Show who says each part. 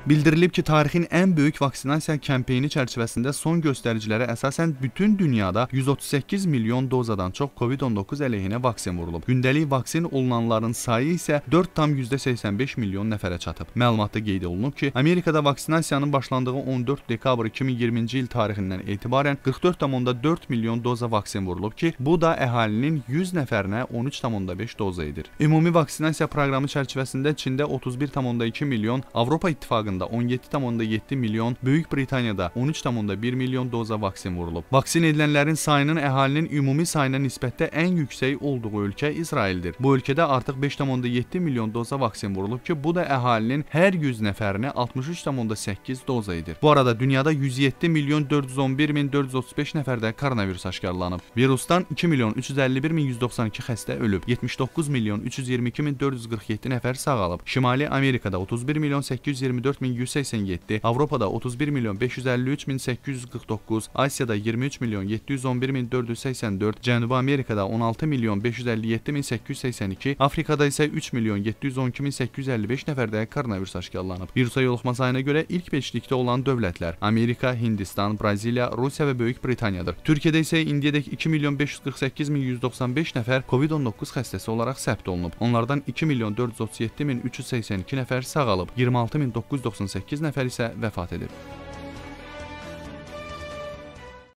Speaker 1: Bildirilib ki, tarixin ən böyük vaksinasiya kampeyni çərçivəsində son göstəricilərə əsasən bütün dünyada 138 milyon dozadan çox COVID-19 əleyhinə vaksin vurulub. Gündəlik vaksin olunanların sayı isə 4,85 milyon nəfərə çatıb. Məlumatda qeyd olunub ki, Amerikada vaksinasiyanın başlandığı 14 dekabr 2020-ci il tarixindən etibarən 44,4 milyon doza vaksin vurulub ki, bu da əhalinin 100 nəfərinə 13,5 doza edir. Ümumi vaksinasiya proqramı çərçivəsində Çində 31,2 milyon, Avropa İttifaqında 17,7 milyon, Böyük Britaniyada 13,1 milyon doza vaksin vurulub. Vaksin edilənlərin sayının əhalinin ümumi sayına nisbətdə ən yüksək olduğu ölkə İsraildir. Bu ölkədə artıq 5,7 milyon doza vaksin vurulub ki, bu da əhalinin hər 100 nəfərinə 63,8 doza edir. Bu arada dünyada 107 milyon 411 min 435 nəfərdə koronavirus aşkarlanıb. Virusdan 2 milyon 351 min 192 xəstə ölüb. 79 milyon 322 min 447 nəfər sağalıb. Şimali Amerikada 31 milyon 824 min 187, Avropada 31 milyon 553 min 849, Asiyada 23 milyon 711 min 484, Cənubi Amerikada 16 milyon 557 min 882, Afrikada isə 3 milyon 712 min 855 nəfərdə koronavirus aşkarlanıb. Virusa yoluxma sayına görə ilk beşlikdə olan dövlətlər Amerika, Hindistan, Braziliya, Rusiya və Böyük Britaniyadır. Türkiyədə isə indiyədək 2 milyon 548 min 195 nəfər COVID-19 xəstəsi olaraq səbt olunub. Onlardan 2 milyon 437 min 382 nəfər sağalıb, 26 min 998 nəfər isə vəfat edib.